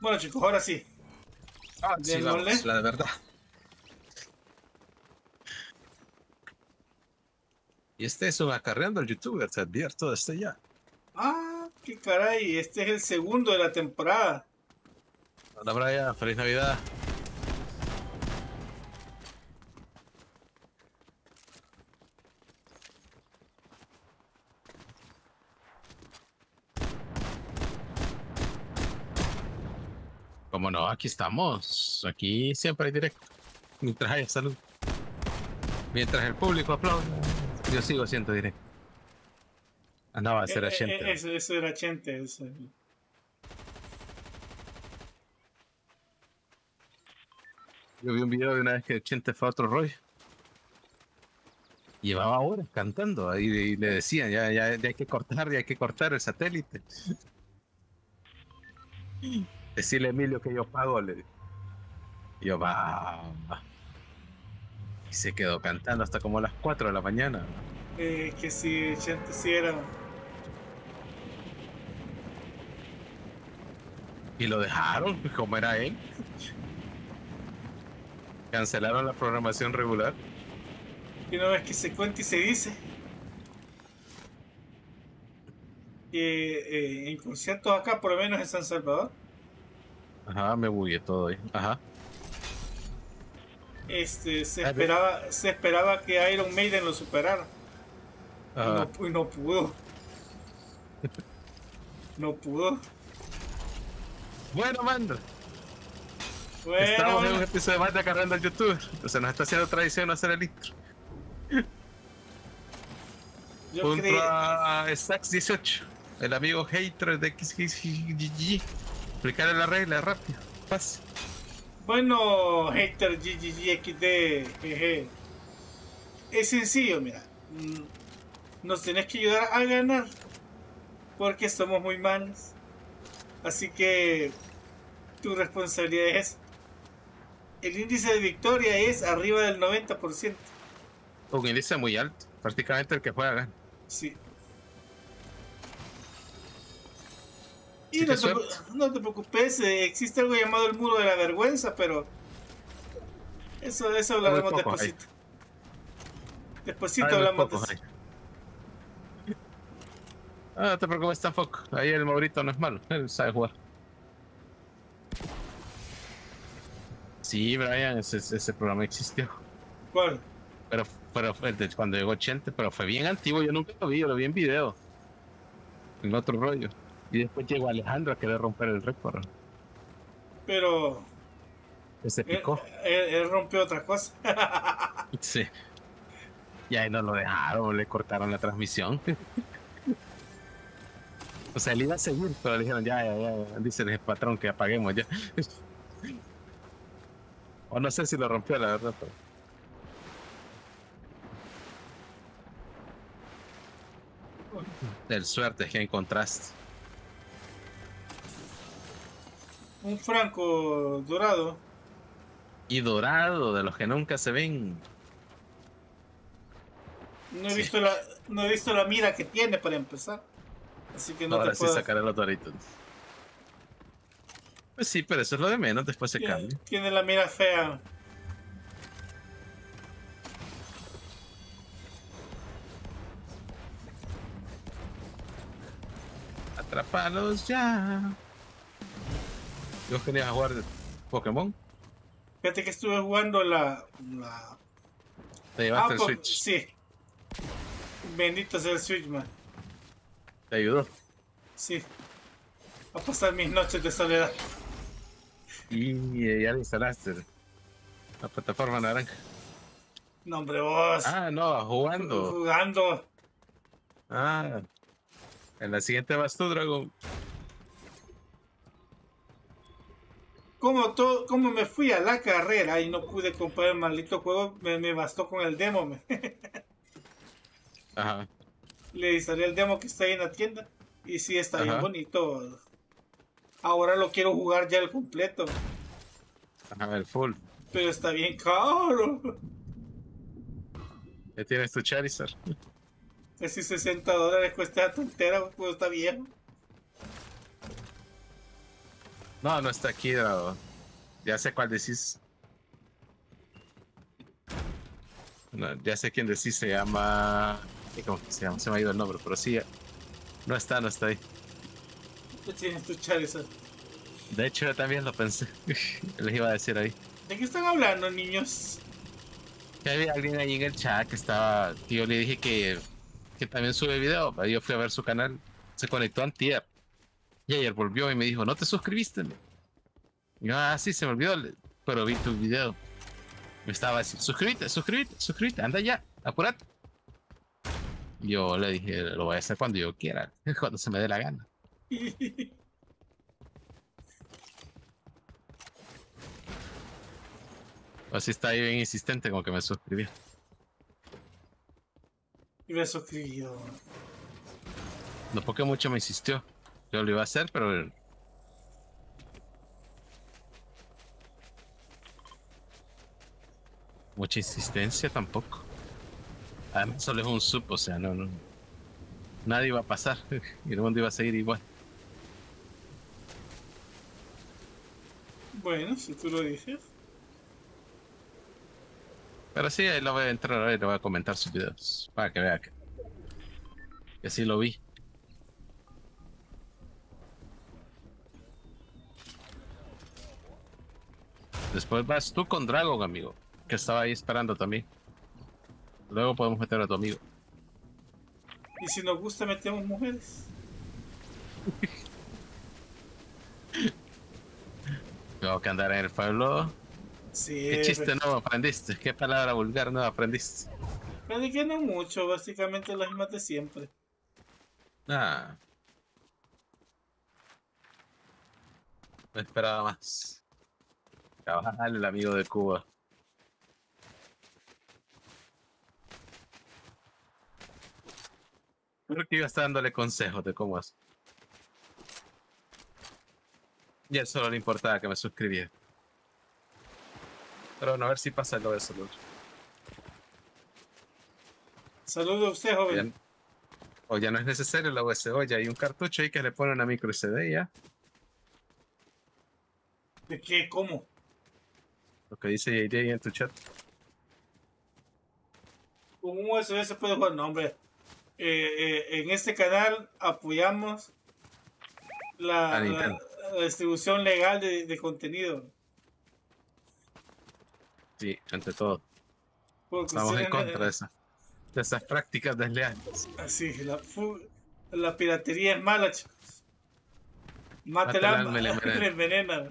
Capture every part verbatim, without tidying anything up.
Bueno, chicos, ahora sí. Ah, sí, Démosle. vamos, la de verdad. Y este es un acarreando al youtuber, te advierto desde ya. Ah, qué caray. Este es el segundo de la temporada. Hola, Brian, feliz Navidad. Como no, aquí estamos. Aquí siempre hay directo. Mientras haya salud. Mientras el público aplaude, yo sigo haciendo directo. Andaba a Eh, hacer a eh, gente. eh, eso, eso era Chente. Eso. Yo vi un video de una vez que Chente fue a otro rollo. Llevaba horas cantando ahí y le decían, ya, ya, ya hay que cortar, ya hay que cortar el satélite. Decirle a Emilio que yo pago, le digo. Y yo, va. Y se quedó cantando hasta como las cuatro de la mañana. Eh, que si Chente sí era. Y lo dejaron, como era él. Cancelaron la programación regular. Y no ves que se cuenta y se dice que eh, en conciertos acá, por lo menos en San Salvador, Ajá, me bugué todo ahí. Ajá. este, se Ah, ve- esperaba, se esperaba que Iron Maiden lo superara. Y no, Ajá. y no pudo. No pudo. Bueno, mando. Bueno, Estamos en bueno. un episodio más de Acarreando al YouTube. Entonces nos está haciendo tradición hacer el intro. Yo Junto creí. a Stacks dieciocho, el amigo hater de X X G G. Explicarle la regla rápido. Fácil. Bueno, hater G G G X D, jeje. Es sencillo, mira. Mm, Nos tenés que ayudar a ganar. Porque somos muy malos. Así que tu responsabilidad es. El índice de victoria es arriba del noventa por ciento. Un índice muy alto. Prácticamente el que juega gana. Sí. Y Así que no te, suerte. no te preocupes, eh, existe algo llamado el muro de la vergüenza, pero eso, eso Hay muy hablaremos pocos ahí. despuesito. Despuesito Hay muy hablamos de pocos eso. ahí. Ah, no te preocupes tampoco. Ahí el Maurito no es malo. Él sabe jugar. Sí, Brian, ese, ese programa existió. ¿Cuál? Pero, pero fue de cuando llegó Chente, pero fue bien antiguo. Yo nunca lo vi, yo lo vi en video. En otro rollo. Y después llegó Alejandro a querer romper el récord. Pero Que se él, picó. él- él rompió otra cosa. Sí. Y ahí no lo dejaron, le cortaron la transmisión. O sea, él iba a seguir, pero le dijeron, ya, ya, ya, dice el patrón que apaguemos ya. O no sé si lo rompió, la verdad, pero... El suerte es que encontraste. Un franco dorado. Y dorado, de los que nunca se ven. No he Sí. visto la, no he visto la mira que tiene para empezar. Así que no Ahora te sí puedo. sacaré los doritos. Pues sí, pero eso es lo de menos, después se Tiene, cambia. tiene la mira fea. Atrápalos ya. Yo quería jugar Pokémon. Fíjate que estuve jugando la. la... Te Ah, llevaste el pues Switch. sí. Bendito sea el Switch, man. Te ayudó. Sí. A pasar mis noches de soledad. Y eh, ya lo instalaste. La plataforma naranja. No, hombre, vos. Ah, no, Ju- jugando. Jugando. Ah, en la siguiente vas tú, Dragon. Como, todo, como me fui a la carrera y no pude comprar el maldito juego, me, me bastó con el demo. Me. Ajá, Le instalé el demo que está ahí en la tienda. Y sí, está bien ajá, bonito. Ahora lo quiero jugar ya el completo. ajá, el full. Pero está bien caro. Ya tienes tu Charizard. Casi sesenta dólares cuesta la tontera, pues está viejo. No, no está aquí, no. Ya sé cuál decís. No, ya sé quién decís, se llama... ¿Cómo que se llama? Se me ha ido el nombre, pero sí, no está, no está ahí. ¿Qué tienes tu Charizard? De hecho, yo también lo pensé. Les iba a decir ahí. ¿De qué están hablando, niños? Que había alguien ahí en el chat que estaba... Que yo le dije que, que también sube video. Yo fui a ver su canal. Se conectó antier. Y ayer volvió y me dijo, ¿no te suscribiste? Y yo, ah, sí, se me olvidó. Pero vi tu video. Me estaba diciendo, suscríbete, suscríbete, suscríbete. Anda ya, apúrate. Yo le dije, lo voy a hacer cuando yo quiera. Cuando se me dé la gana. Así está ahí bien insistente como que me suscribí. Y me suscribió. No porque mucho me insistió. Yo lo iba a hacer, pero... Mucha insistencia tampoco. Además solo es un sub, o sea, no, no. Nadie iba a pasar. Y el mundo iba a seguir igual. Bueno, si tú lo dices. Pero sí, ahí lo voy a entrar ahora y le voy a comentar sus videos. Para que vea que, que sí lo vi. Después vas tú con Dragon, amigo. Que estaba ahí esperando también. Luego podemos meter a tu amigo. Y si nos gusta, metemos mujeres. Tengo que andar en el pueblo. Sí, ¿Qué chiste pero, nuevo aprendiste? ¿Qué palabra vulgar nueva aprendiste? pero de que no mucho, básicamente las mismas de siempre. Ah, no esperaba más. Cabal, el amigo de Cuba. Creo que iba a estar dándole consejos de cómo hacer. Y a él solo le importaba que me suscribiera. Pero bueno, a ver si pasa lo de salud. Saludos a usted, joven. Ya- o ya no es necesario la U S B, ya hay un cartucho ahí que le pone una micro S D ya. ¿De qué? ¿Cómo? Lo que dice J J ahí en tu chat. Con un U S B se puede jugar. No, hombre. Eh, eh, en este canal apoyamos la, A la- Nintendo. la distribución legal de, de contenido. Sí, ante todo. Porque Estamos en ustedes, contra de eh, esas, de esas prácticas desleales. así, la, fu- la piratería es mala, chicos. Mata el Mata el alma, alma y le le envenena. envenena.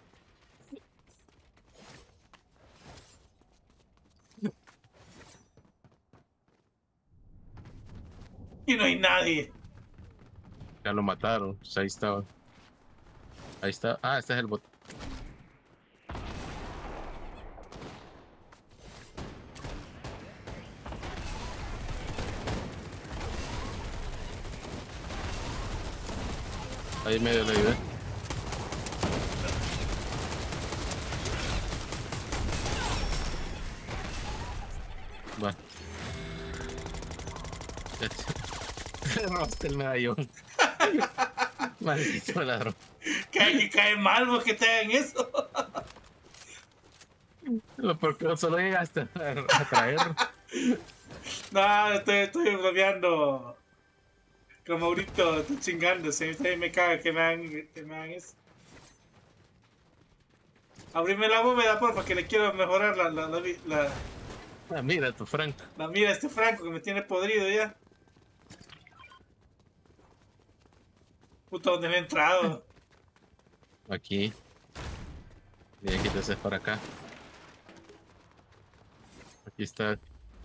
Y no hay nadie. Ya lo mataron. Pues ahí estaba. Ahí está. Ah, este es el bot. Ahí medio le ayudé. Va. Le robaste el medallón. Maldito ladrón. Cae que cae mal vos que te hagan eso. Lo porque solo llegaste a, a traer. No, estoy, estoy bromeando. Como ahorita estoy chingándose. Ustedes me caga que me hagan, que me hagan eso. Abrime la bóveda, porfa, que le quiero mejorar la, la, la, vi- la, Ah, mira tu Franco. la mira a este Franco que me tiene podrido ya. Puta, ¿dónde me he entrado? Aquí. Y aquí te haces por acá. Aquí está.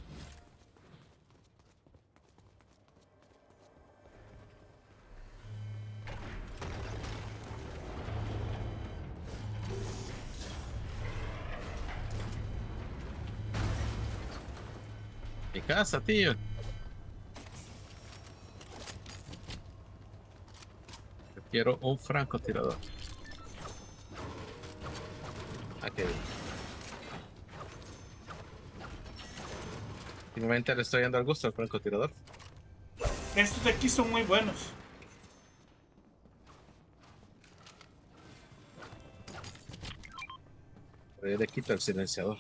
Mi casa, tío. Yo quiero un francotirador. Ah, qué bien. Finalmente le estoy dando al gusto al francotirador. Estos de aquí son muy buenos. Pero yo le quito el silenciador.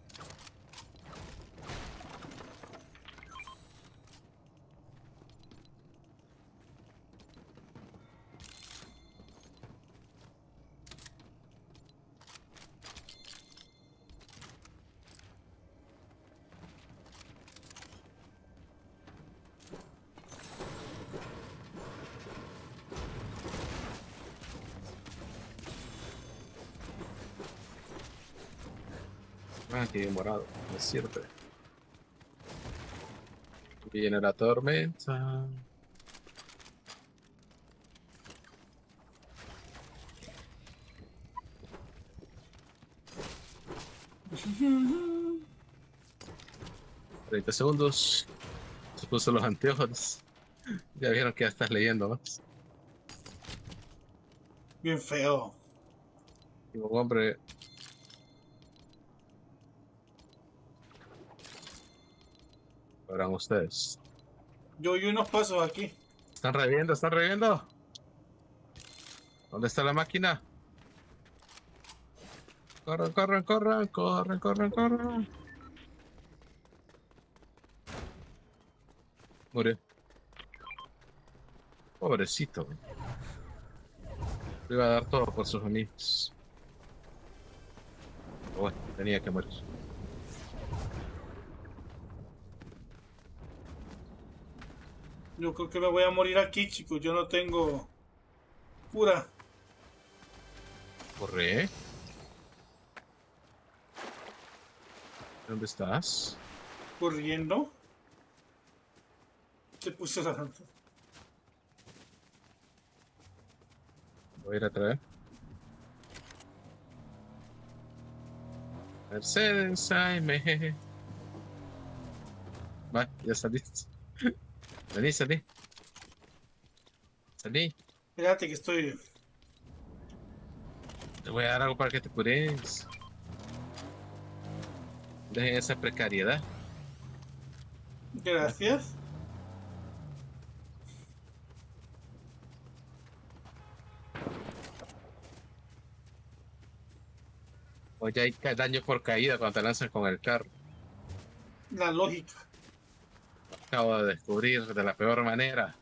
Ah, que bien morado, no es cierto. Viene la tormenta. treinta segundos. Se puso los anteojos. Ya vieron que ya estás leyendo más. Bien feo. Y un hombre. Verán ustedes. Yo oí unos pasos aquí. Están reviendo, están reviendo. ¿Dónde está la máquina? Corran, corran, corran, corran, corran, corran. Murió. Pobrecito. Le iba a dar todo por sus amigos. Pero bueno, tenía que morir. Yo creo que me voy a morir aquí, chicos. Yo no tengo cura. Corre. ¿Dónde estás? Corriendo. Se puso la... Voy a ir a traer. Mercedes, ay, me. Va, ya saliste. Salí, salí. Salí. Espérate que estoy... Te voy a dar algo para que te cures. Dejen esa precariedad. Gracias. O ya hay ca- daño por caída cuando te lanzan con el carro. La lógica. Acabo de descubrir de la peor manera.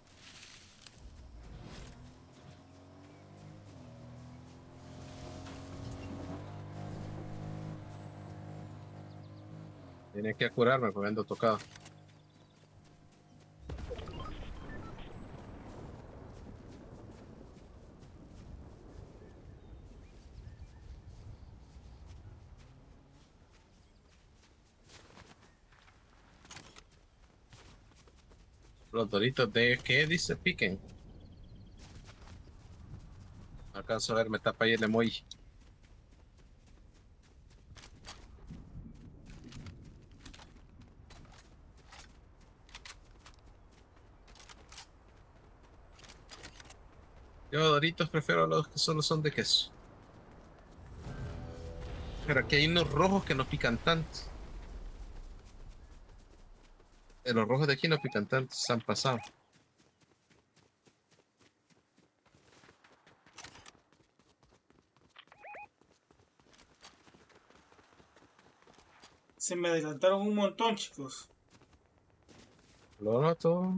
Tiene que curarme porque ando tocado. Los doritos de ¿qué dice? Piquen. No alcanzo a ver, me tapa ahí el emoji. Yo doritos prefiero los que solo son de queso. Pero aquí hay unos rojos que no pican tanto. Eh, Los rojos de aquí no pican tanto, se han pasado. Se me adelantaron un montón, chicos. Lo noto.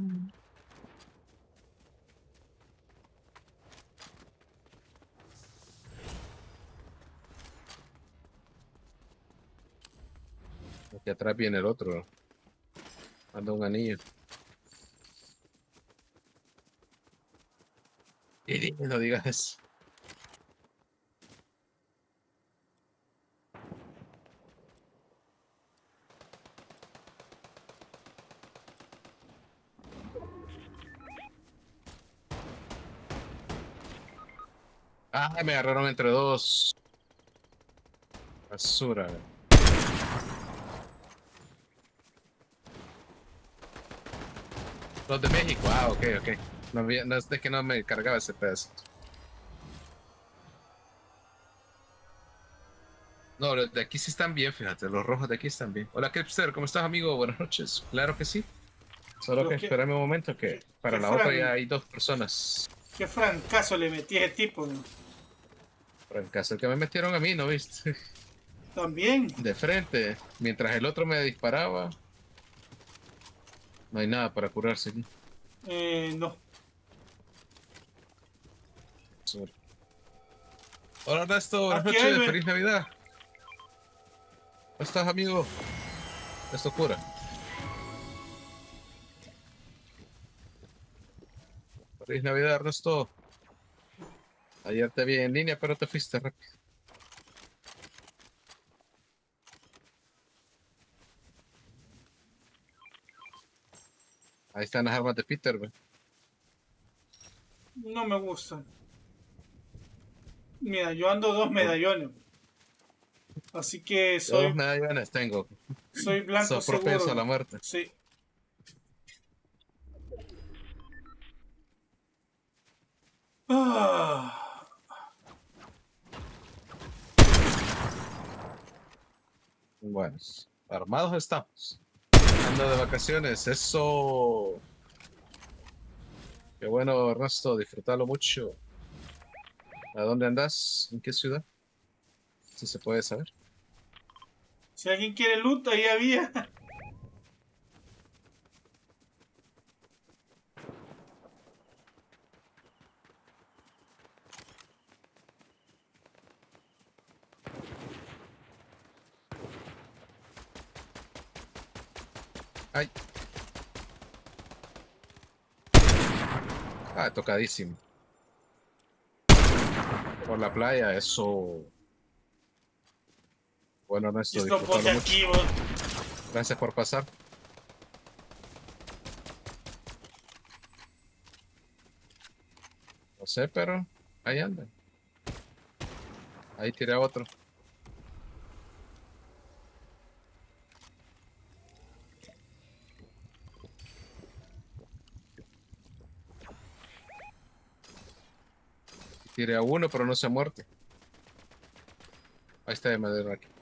Aquí atrás viene el otro. Anda un anillo. Y no digas eso. Ah, me agarraron entre dos. Basura. Los de México. Ah, ok, ok. No, había- no es de que no me cargaba ese pedazo. No, los de aquí sí están bien, fíjate. Los rojos de aquí están bien. Hola, Kripster, ¿cómo estás, amigo? Buenas noches. Claro que sí. Solo que Pero qué, espérame un momento que qué, para qué la otra ya fran, hay dos personas. qué francazo le metí a ese tipo, ¿no? Por el caso que me metieron a mí, ¿no viste? También. De frente. Mientras el otro me disparaba. No hay nada para curarse aquí. Eh, no. Sobre. Hola Ernesto, buenas Aquí hay, noches, ve. feliz Navidad. ¿Cómo estás, amigo? Esto cura. Feliz Navidad, Ernesto. Ayer te vi en línea, pero te fuiste rápido. Ahí están las armas de Peter, güey. No me gustan. Mira, yo ando dos medallones. Así que Yo dos soy, medallones tengo. soy blanco Sos propenso a la seguro. muerte. Sí. Ah. Bueno, armados estamos. Ando de vacaciones, eso. Qué bueno, Ernesto, disfrútalo mucho. ¿A dónde andas? ¿En qué ciudad? Si se puede saber. Si alguien quiere loot, ahí había. Ay. Ah, tocadísimo. Por la playa, eso. Bueno, Ernesto, Esto disfrútalo ponte mucho. aquí, vos. Gracias por pasar. No sé, pero ahí anda. Ahí tiré a otro. Tiré a uno, pero no se ha muerto. Ahí está de madera aquí.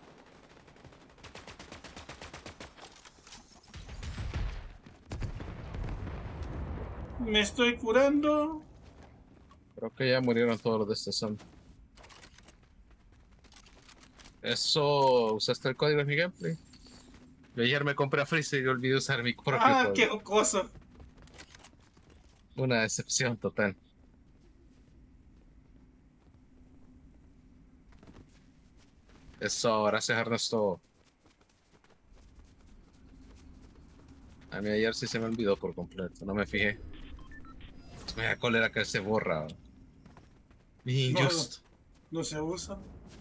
Me estoy curando. Creo que ya murieron todos los de esta zona. Eso, ¿usaste el código en mi gameplay? Yo ayer me compré a Freezer y olvidé usar mi propio Ah, qué código. jocoso. Una decepción total. Eso, gracias Ernesto. A mí ayer sí se me olvidó por completo, no me fijé. Me da cólera que se borra. No, no, Injusto. no se usa.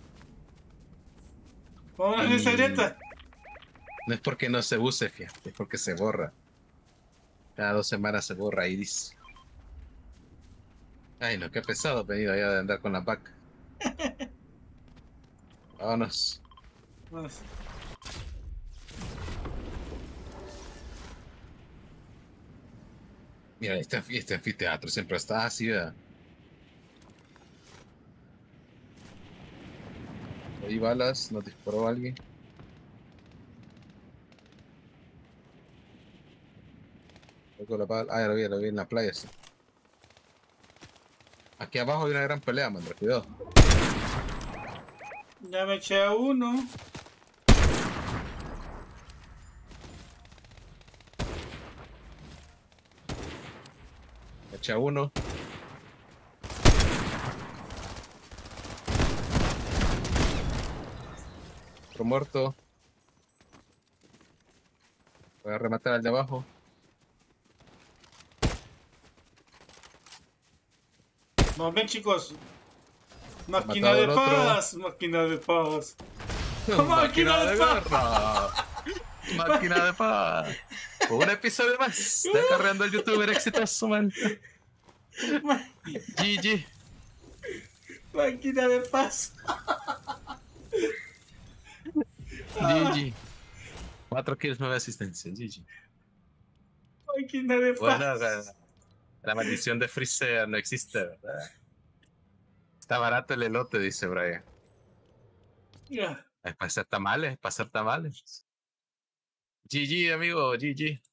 Vámonos en esa Y grieta. no es porque no se use, fíjate, es porque se borra. Cada dos semanas se borra Iris. Ay, no, qué pesado he venido ya de andar con la vaca. Vámonos. Vamos. Mira, este, este anfiteatro siempre está así, ¿verdad? Oí balas, nos disparó alguien. Luego la bala- Ah, ya lo vi, lo vi en la playa. Sí. Aquí abajo hay una gran pelea, man, cuidado. Ya me eché a uno. Echa uno. Otro muerto. Voy a rematar al de abajo. Vamos bien, chicos. He Máquina matado de al otro. paz. Máquina de paz. Máquina Máquina de de paz. guerra. Máquina de paz. Un episodio más. Está cargando el youtuber exitoso, man. G G. Máquina de paz. G G. Cuatro kills, nueve asistencias. G G. Máquina de Bueno, paz. la maldición de Freezer no existe, ¿verdad? Está barato el elote, dice Brian. Ya. Es para hacer tamales, para hacer tamales. G G, amigo, G G.